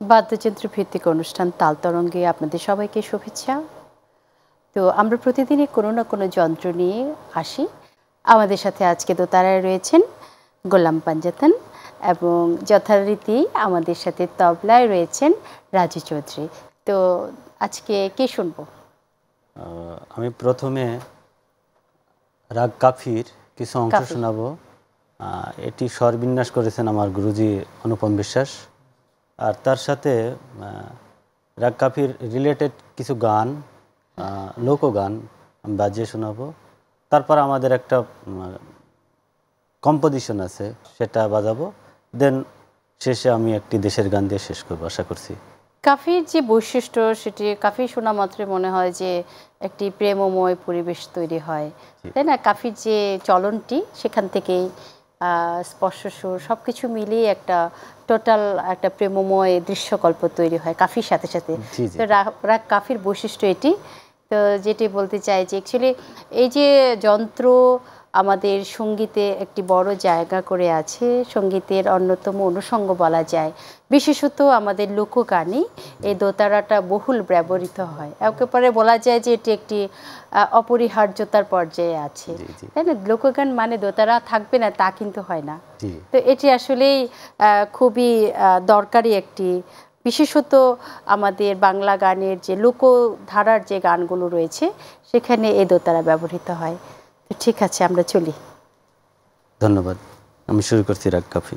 বাদ্যযন্ত্র ভিত্তিক অনুষ্ঠান তাল তরঙ্গে আপনাদের সবাইকে শুভেচ্ছা। তো আমরা প্রতিদিনই কোনো না কোনো যন্ত্র নিয়ে আসি। আমাদের সাথে আজকে দোতারায় রয়েছেন গোলাম পাঞ্জাতন এবং যথারীতি আমাদের সাথে তবলায় রয়েছেন রাজু চৌধুরী। তো আজকে কে শুনবো? আমি প্রথমে রাগ কাফির কিছু অংশ শোনাবো। এটি স্বরবিন্যাস করেছেন আমার গুরুজি অনুপম বিশ্বাস। আর তার সাথে রাগ কাফির রিলেটেড কিছু গান, লোকগান আমি বাজিয়ে শোনাবো। তারপর আমাদের একটা কম্পোজিশন আছে, সেটা বাজাবো। দেন শেষে আমি একটি দেশের গান দিয়ে শেষ করবো আশা করছি। কাফির যে বৈশিষ্ট্য, সেটি কাফি শোনা মাত্রই মনে হয় যে একটি প্রেমময় পরিবেশ তৈরি হয়, তাই না? কাফির যে চলনটি, সেখান থেকেই স্পর্শ সুর সব কিছু মিলিয়ে একটা টোটাল একটা প্রেমময় দৃশ্যকল্প তৈরি হয় কাফির সাথে সাথে। তো রাগ কাফির বৈশিষ্ট্য এটি। তো যেটি বলতে চাই যে অ্যাকচুয়ালি এই যে যন্ত্র আমাদের সঙ্গীতে একটি বড় জায়গা করে আছে, সঙ্গীতের অন্যতম অনুষঙ্গ বলা যায়। বিশেষত আমাদের লোকগানে এই দোতারাটা বহুল ব্যবহৃত হয়, একেবারে বলা যায় যে এটি একটি অপরিহার্যতার পর্যায়ে আছে, তাই না? লোকগান মানে দোতারা থাকবে না তা কিন্তু হয় না। তো এটি আসলেই খুবই দরকারি একটি, বিশেষত আমাদের বাংলা গানের যে লোকধারার যে গানগুলো রয়েছে সেখানে এই দোতারা ব্যবহৃত হয়। ঠিক আছে, আমরা চলি। ধন্যবাদ। আমি শুরু করছি রাগ কাফি।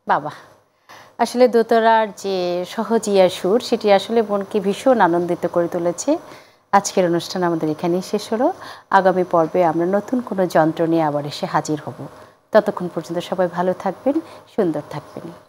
বাবা, আসলে দোতারার যে সহজিয়া সুর সেটি আসলে মনকে ভীষণ আনন্দিত করে তুলেছে। আজকের অনুষ্ঠান আমাদের এখানেই শেষ হলো। আগামী পর্বে আমরা নতুন কোনো যন্ত্র নিয়ে আবার এসে হাজির হব। ততক্ষণ পর্যন্ত সবাই ভালো থাকবেন, সুন্দর থাকবেন।